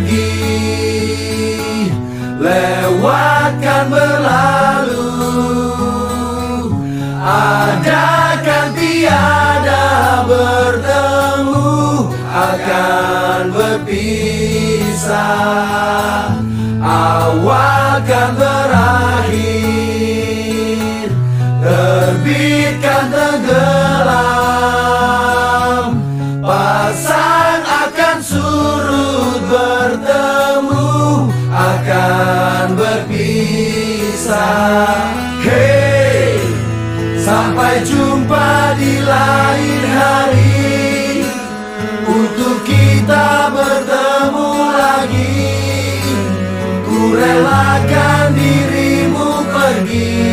pergi, lewatkan berlalu, adakan tiada bertemu, akan berpisah. Awal kan berakhir, terbitkan tenggelam, pasang akan surut, bertemu akan berpisah. Hey, sampai jumpa di lain hari, untuk kita bertemu lagi. Ku relakan dirimu pergi,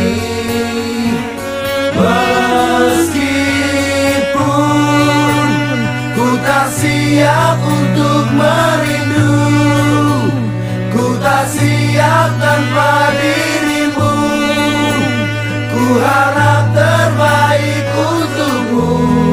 meskipun ku tak siap untuk merindu, ku tak siap tanpa dirimu. Ku harap terbaik untukmu.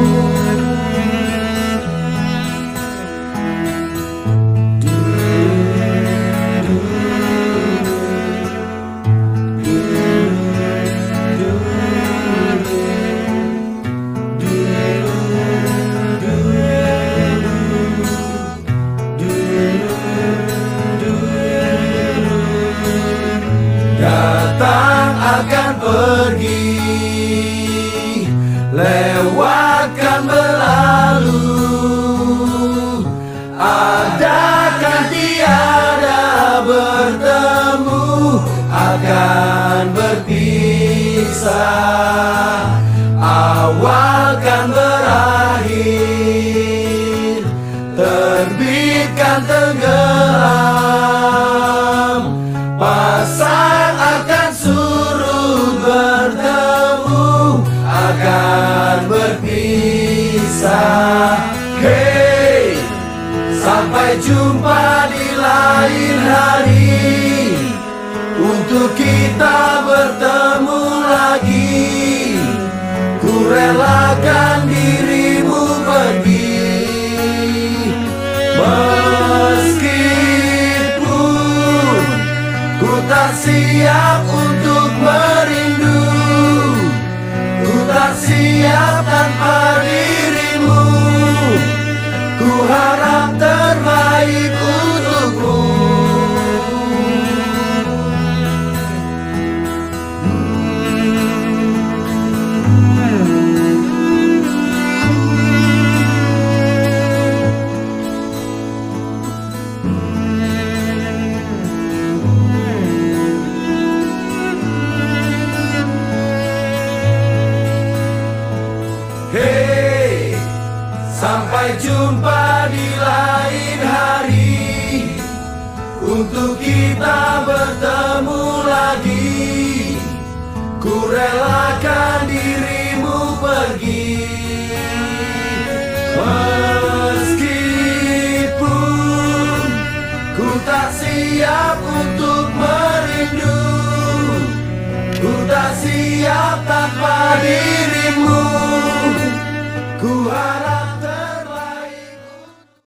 Datang akan pergi, lewatkan berlalu, adakan tiada bertemu, akan berpisah. Awal kan berakhir, terbitkan tenggelam, pasang akan surut, bertemu akan berpisah. Hey, sampai jumpa di lain hari, untuk kita bertemu lagi. Ku relakan dirimu pergi, meskipun ku tak siap untuk merindu, ku tak siap tanpa dirimu. Ku harap terbaik untukmu. Hey, sampai jumpa di lain hari, untuk kita bertemu lagi. Ku relakan dirimu pergi, meskipun ku tak siap untuk merindu, ku tak siap tanpa dirimu. Ku